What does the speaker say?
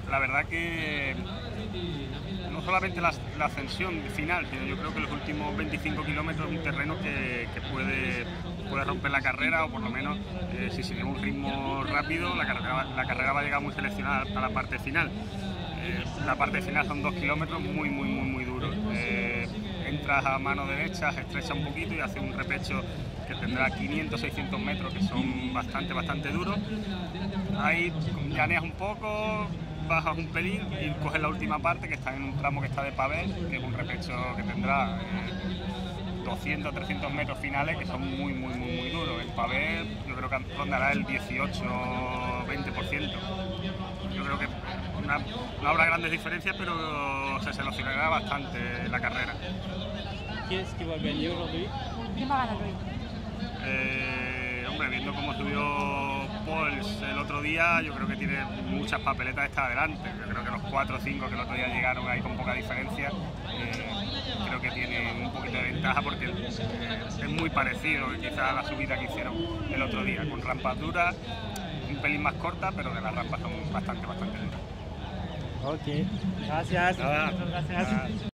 la verdad que no solamente la ascensión final, sino yo creo que los últimos 25 kilómetros es un terreno que puede romper la carrera, o por lo menos si sigue un ritmo rápido, la carrera va a llegar muy seleccionada a la parte final. La parte final son 2 kilómetros muy duros. Entras a mano derecha, se estrecha un poquito y hace un repecho que tendrá 500-600 metros, que son bastante duros. Ahí llaneas un poco, bajas un pelín y coges la última parte, que está en un tramo que está de pavé, que es un repecho que tendrá 200-300 metros finales, que son muy duros. El pavé yo creo que rondará el 18-20%. Yo creo que no habrá grandes diferencias, pero se seleccionará bastante la carrera. ¿Quién es que va a ganar hoy? ¿Quién va a ganar hoy? Hombre, viendo cómo subió Pols el otro día, yo creo que tiene muchas papeletas esta adelante. Yo creo que los 4 o 5 que el otro día llegaron ahí con poca diferencia, creo que tienen un poquito de ventaja, porque es muy parecido quizás a la subida que hicieron el otro día, con rampas duras, un pelín más cortas, pero que las rampas son bastante duras. Ok, gracias. Nada. Muchas gracias.